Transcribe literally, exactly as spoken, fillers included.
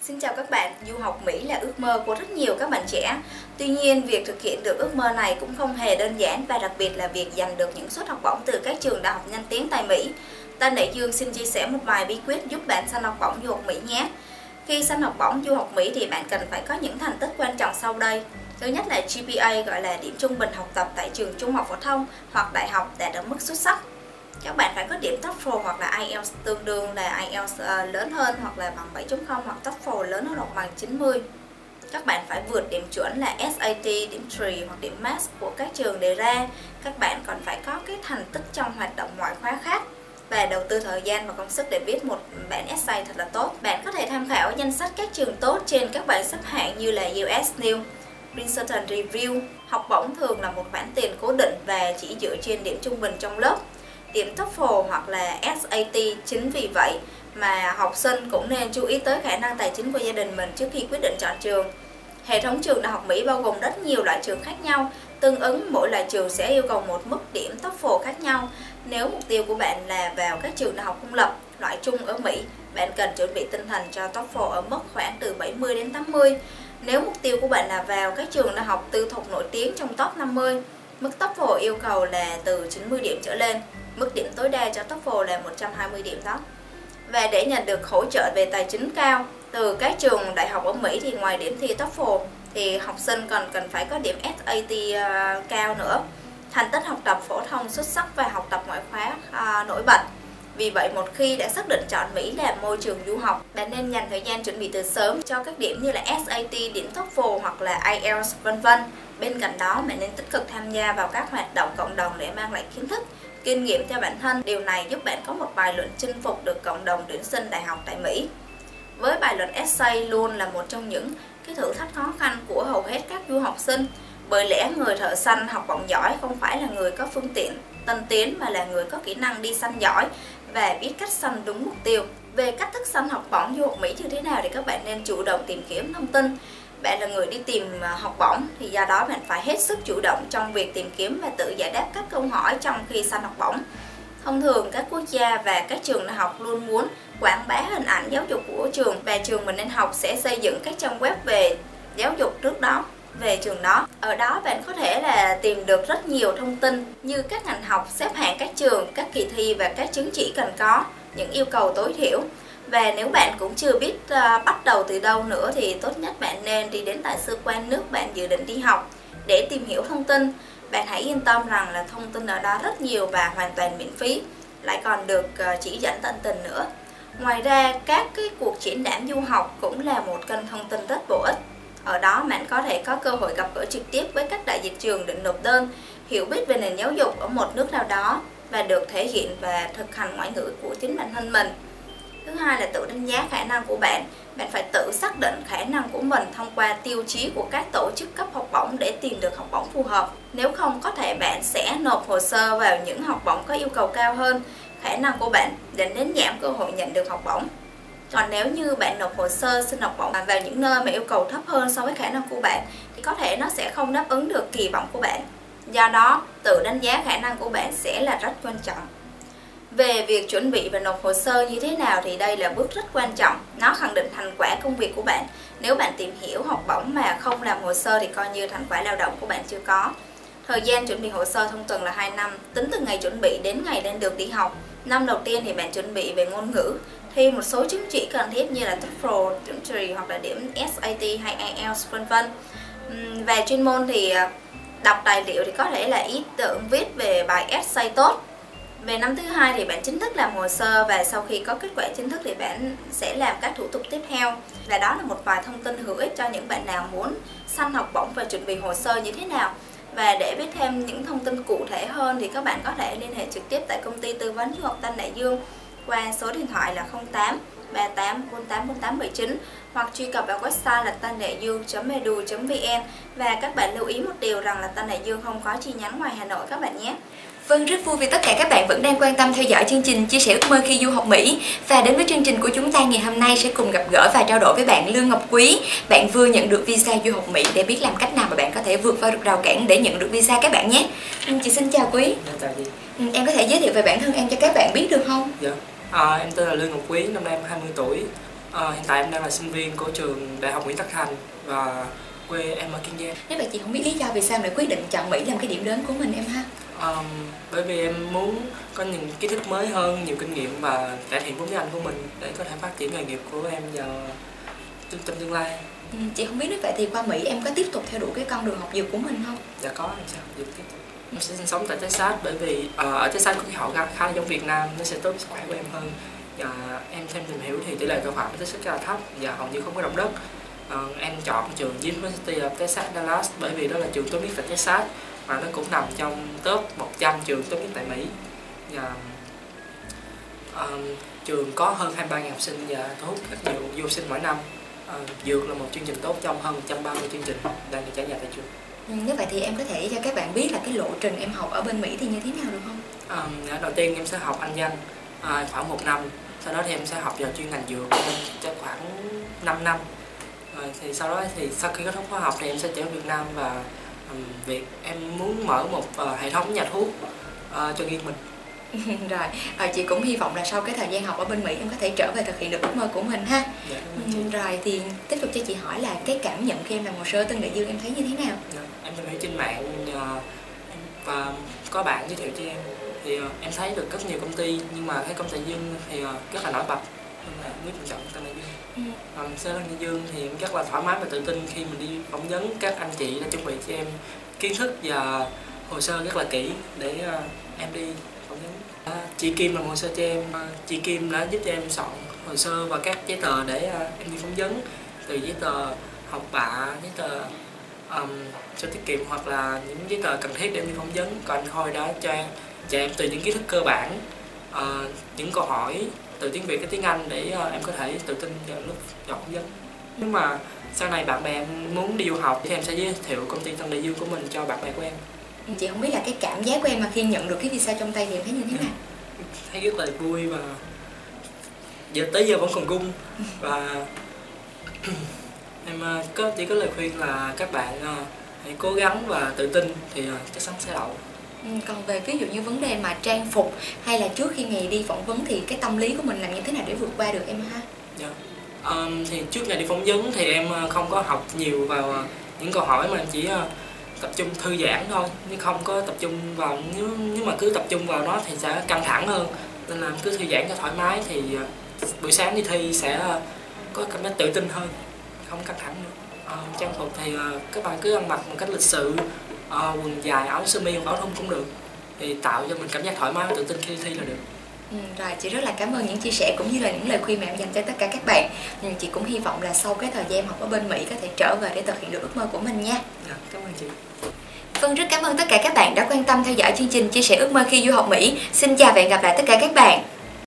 Xin chào các bạn, du học Mỹ là ước mơ của rất nhiều các bạn trẻ. Tuy nhiên, việc thực hiện được ước mơ này cũng không hề đơn giản và đặc biệt là việc giành được những suất học bổng từ các trường đại học danh tiếng tại Mỹ. Tân Đại Dương xin chia sẻ một vài bí quyết giúp bạn săn học bổng du học Mỹ nhé. Khi săn học bổng du học Mỹ thì bạn cần phải có những thành tích quan trọng sau đây. Thứ nhất là G P A, gọi là điểm trung bình học tập tại trường trung học phổ thông hoặc đại học đạt ở mức xuất sắc. Các bạn phải có điểm TOEFL hoặc là I E L T S tương đương là I E L T S lớn hơn hoặc là bằng bảy chấm không hoặc TOEFL lớn hơn hoặc bằng chín mươi. Các bạn phải vượt điểm chuẩn là S A T, điểm trì hoặc điểm math của các trường đề ra. Các bạn còn phải có cái thành tích trong hoạt động ngoại khóa khác và đầu tư thời gian và công sức để viết một bản essay thật là tốt. Bạn có thể tham khảo danh sách các trường tốt trên các bảng xếp hạng như là U S News, Princeton Review. Học bổng thường là một khoản tiền cố định và chỉ dựa trên điểm trung bình trong lớp, điểm TOEFL hoặc là S A T. Chính vì vậy mà học sinh cũng nên chú ý tới khả năng tài chính của gia đình mình trước khi quyết định chọn trường. Hệ thống trường đại học Mỹ bao gồm rất nhiều loại trường khác nhau, tương ứng mỗi loại trường sẽ yêu cầu một mức điểm TOEFL khác nhau. Nếu mục tiêu của bạn là vào các trường đại học công lập, loại trung ở Mỹ, bạn cần chuẩn bị tinh thần cho TOEFL ở mức khoảng từ bảy mươi đến tám mươi. Nếu mục tiêu của bạn là vào các trường đại học tư thục nổi tiếng trong top năm mươi, mức TOEFL yêu cầu là từ chín mươi điểm trở lên. Mức điểm tối đa cho TOEFL là một trăm hai mươi điểm đó. Và để nhận được hỗ trợ về tài chính cao từ các trường đại học ở Mỹ thì ngoài điểm thi TOEFL thì học sinh còn cần phải có điểm S A T uh, cao nữa, thành tích học tập phổ thông xuất sắc và học tập ngoại khóa uh, nổi bật. Vì vậy một khi đã xác định chọn Mỹ là môi trường du học, bạn nên dành thời gian chuẩn bị từ sớm cho các điểm như là S A T, điểm TOEFL hoặc là I E L T S vân vân. Bên cạnh đó, bạn nên tích cực tham gia vào các hoạt động cộng đồng để mang lại kiến thức, kinh nghiệm cho bản thân. Điều này giúp bạn có một bài luận chinh phục được cộng đồng tuyển sinh đại học tại Mỹ. Với bài luận essay luôn là một trong những cái thử thách khó khăn của hầu hết các du học sinh. Bởi lẽ người thợ săn học bổng giỏi không phải là người có phương tiện tân tiến mà là người có kỹ năng đi săn giỏi và biết cách săn đúng mục tiêu. Về cách thức săn học bổng du học Mỹ như thế nào thì các bạn nên chủ động tìm kiếm thông tin. Bạn là người đi tìm học bổng thì do đó bạn phải hết sức chủ động trong việc tìm kiếm và tự giải đáp các câu hỏi trong khi săn học bổng. Thông thường các quốc gia và các trường đại học luôn muốn quảng bá hình ảnh giáo dục của trường và trường mình nên học sẽ xây dựng các trang web về giáo dục trước đó về trường đó. Ở đó bạn có thể là tìm được rất nhiều thông tin như các ngành học, xếp hạng các trường, các kỳ thi và các chứng chỉ cần có, những yêu cầu tối thiểu. Và nếu bạn cũng chưa biết uh, bắt đầu từ đâu nữa thì tốt nhất bạn nên đi đến đại sứ quán nước bạn dự định đi học để tìm hiểu thông tin. Bạn hãy yên tâm rằng là thông tin ở đó rất nhiều và hoàn toàn miễn phí, lại còn được uh, chỉ dẫn tận tình nữa. Ngoài ra, các cái cuộc triển lãm du học cũng là một kênh thông tin rất bổ ích. Ở đó bạn có thể có cơ hội gặp gỡ trực tiếp với các đại diện trường định nộp đơn, hiểu biết về nền giáo dục ở một nước nào đó và được thể hiện và thực hành ngoại ngữ của chính bản thân mình. Thứ hai là tự đánh giá khả năng của bạn. Bạn phải tự xác định khả năng của mình thông qua tiêu chí của các tổ chức cấp học bổng để tìm được học bổng phù hợp. Nếu không, có thể bạn sẽ nộp hồ sơ vào những học bổng có yêu cầu cao hơn khả năng của bạn, dẫn đến giảm cơ hội nhận được học bổng. Còn nếu như bạn nộp hồ sơ xin học bổng vào những nơi mà yêu cầu thấp hơn so với khả năng của bạn thì có thể nó sẽ không đáp ứng được kỳ vọng của bạn. Do đó, tự đánh giá khả năng của bạn sẽ là rất quan trọng. Về việc chuẩn bị và nộp hồ sơ như thế nào thì đây là bước rất quan trọng. Nó khẳng định thành quả công việc của bạn. Nếu bạn tìm hiểu học bổng mà không làm hồ sơ thì coi như thành quả lao động của bạn chưa có. Thời gian chuẩn bị hồ sơ thông thường là hai năm, tính từ ngày chuẩn bị đến ngày lên đường đi học. Năm đầu tiên thì bạn chuẩn bị về ngôn ngữ, thi một số chứng chỉ cần thiết như là TOEFL, điểm trì hoặc là điểm S A T hay I E L T S vân vân. Về chuyên môn thì đọc tài liệu thì có thể là ý tưởng viết về bài essay tốt. Về năm thứ hai thì bạn chính thức làm hồ sơ và sau khi có kết quả chính thức thì bạn sẽ làm các thủ tục tiếp theo. Và đó là một vài thông tin hữu ích cho những bạn nào muốn săn học bổng và chuẩn bị hồ sơ như thế nào. Và để biết thêm những thông tin cụ thể hơn thì các bạn có thể liên hệ trực tiếp tại công ty tư vấn du học Tân Đại Dương qua số điện thoại là không tám ba tám bốn tám bốn tám bảy chín hoặc truy cập vào website là tân đại dương chấm e d u chấm v n. Và các bạn lưu ý một điều rằng là Tân Đại Dương không có chi nhánh ngoài Hà Nội các bạn nhé. Vâng, rất vui vì tất cả các bạn vẫn đang quan tâm theo dõi chương trình Chia sẻ ước mơ khi du học Mỹ. Và đến với chương trình của chúng ta ngày hôm nay sẽ cùng gặp gỡ và trao đổi với bạn Lương Ngọc Quý. Bạn vừa nhận được visa du học Mỹ để biết làm cách nào mà bạn có thể vượt qua được rào cản để nhận được visa các bạn nhé. Chị xin chào Quý. Dạ, chào chị. Em có thể giới thiệu về bản thân em cho các bạn biết được không? Dạ, à, em tên là Lương Ngọc Quý, năm nay em hai mươi tuổi. À, hiện tại em đang là sinh viên của trường Đại học Nguyễn Tất Thành và quê em ở Kiên Giang. Nếu vậy chị không biết lý do vì sao lại quyết định chọn Mỹ làm cái điểm đến của mình em ha? Um, bởi vì em muốn có những kiến thức mới hơn, nhiều kinh nghiệm và cải thiện vốn tiếng Anh của mình để có thể phát triển nghề nghiệp của em vào trong tương lai. Ừ, chị không biết nếu vậy thì qua Mỹ em có tiếp tục theo đuổi cái con đường học dược của mình không? Dạ có, em sẽ học dược tiếp tục. Em sẽ sinh sống tại Texas bởi vì uh, ở Texas có khí hậu khá, khá giống Việt Nam, nó sẽ tốt sức khỏe của em hơn. Và em thêm tìm hiểu thì tỷ lệ tội phạm ở Texas rất là thấp và hầu như không có động đất. Uh, em chọn trường University of Texas Dallas bởi vì đó là trường tốt nhất tại Texas và nó cũng nằm trong top một trăm trường tốt nhất tại Mỹ. Và uh, trường có hơn hai mươi ba nghìn học sinh và thu hút rất nhiều du học sinh mỗi năm. Uh, dược là một chương trình tốt trong hơn một trăm ba mươi chương trình đang được trải dài tại trường. Ừ, nếu vậy thì em có thể cho các bạn biết là cái lộ trình em học ở bên Mỹ thì như thế nào được không? Um, đầu tiên em sẽ học Anh văn uh, khoảng một năm, sau đó thì em sẽ học vào chuyên ngành dược cho khoảng năm năm. Rồi thì sau đó thì sau khi kết thúc khóa học thì em sẽ trở về Việt Nam và um, việc em muốn mở một uh, hệ thống nhà thuốc uh, cho riêng mình. Rồi, à, chị cũng hy vọng là sau cái thời gian học ở bên Mỹ em có thể trở về thực hiện được ước mơ của mình ha. Dạ, ừ, rồi thì tiếp tục cho chị hỏi là cái cảm nhận khi em làm hồ sơ Tân Đại Dương em thấy như thế nào? Dạ, em tìm hiểu trên mạng uh, và có bạn giới thiệu cho em thì uh, em thấy được rất nhiều công ty nhưng mà thấy công ty Dương thì uh, rất là nổi bật nên là quyết định chọn Tân Đại Dương. Ừ. Um, Tân Đại Dương thì em rất là thoải mái và tự tin khi mình đi phỏng vấn, các anh chị đã chuẩn bị cho em kiến thức và hồ sơ rất là kỹ để uh, em đi phỏng vấn. Uh, chị Kim làm hồ sơ cho em, uh, chị Kim đã giúp cho em soạn hồ sơ và các giấy tờ để uh, em đi phỏng vấn, từ giấy tờ học bạ, giấy tờ um, sổ tiết kiệm hoặc là những giấy tờ cần thiết để em đi phỏng vấn. Còn anh Khôi đã cho em, cho em từ những kiến thức cơ bản, uh, những câu hỏi từ tiếng Việt đến tiếng Anh để uh, em có thể tự tin vào lúc chọn phỏng vấn. Nếu mà sau này bạn bè em muốn đi du học thì em sẽ giới thiệu công ty Tân Đại Dương của mình cho bạn bè của em. Chị không biết là cái cảm giác của em mà khi nhận được cái visa trong tay thì em thấy như thế nào? Thấy rất là vui và giờ tới giờ vẫn còn run và em có chỉ có lời khuyên là các bạn hãy cố gắng và tự tin thì chắc chắn sẽ đậu. Ừ, còn về ví dụ như vấn đề mà trang phục hay là trước khi ngày đi phỏng vấn thì cái tâm lý của mình làm như thế nào để vượt qua được em ha? Dạ. Um, thì trước ngày đi phỏng vấn thì em không có học nhiều vào những câu hỏi mà em chỉ tập trung thư giãn thôi, nhưng không có tập trung vào, nếu nếu mà cứ tập trung vào nó thì sẽ căng thẳng hơn, nên là cứ thư giãn cho thoải mái thì buổi sáng đi thi sẽ có cảm giác tự tin hơn, không căng thẳng nữa. À, trang phục thì các bạn cứ ăn mặc một cách lịch sự, à, quần dài, áo sơ mi hoặc áo thun cũng được, thì tạo cho mình cảm giác thoải mái và tự tin khi thi là được. Ừ, rồi chị rất là cảm ơn những chia sẻ cũng như là những lời khuyên mà em dành cho tất cả các bạn. Ừ, chị cũng hy vọng là sau cái thời gian học ở bên Mỹ có thể trở về để thực hiện được ước mơ của mình nha. Dạ, cảm ơn chị. Vâng, rất cảm ơn tất cả các bạn đã quan tâm theo dõi chương trình chia sẻ ước mơ khi du học Mỹ. Xin chào và hẹn gặp lại tất cả các bạn.